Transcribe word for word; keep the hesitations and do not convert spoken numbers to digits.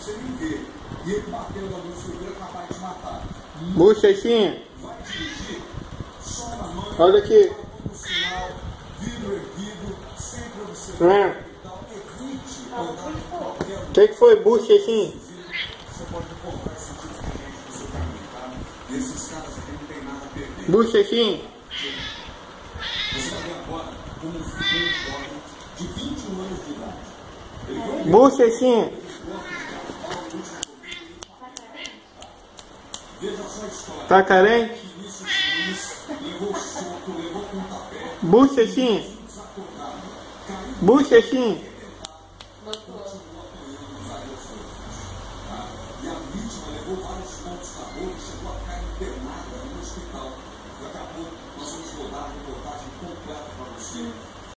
você nem vê. E ele bateu na luz segura capaz de matar. Bochechinha. Vai dirigir só na mão. Olha aqui. No sinal, vidro erguido, sempre observando. É. Então, evite andar em qualquer O que, que foi, bochechinha? Você pode encontrar esse tipo de gente no seu caminho, tá? E esses caras aqui não tem nada a perder. Bochechinha. Você vai ver agora como um jovem de vinte e um anos de idade. Ele foi um Bochechinha. Veja só a história. Tá carente? Vinícius Nunes levou choco, levou pontapé. Bochechinha. Desacordado. Caiu Bochechinha. e a vítima levou vários pontos na boca e chegou a cair internada no hospital. Daqui a pouco nós vamos rodar a reportagem completa para você.